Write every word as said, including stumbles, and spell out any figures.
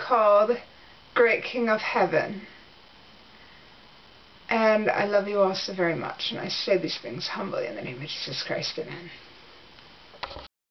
called Great King of Heaven. And I love you all so very much, and I say these things humbly in the name of Jesus Christ. Amen.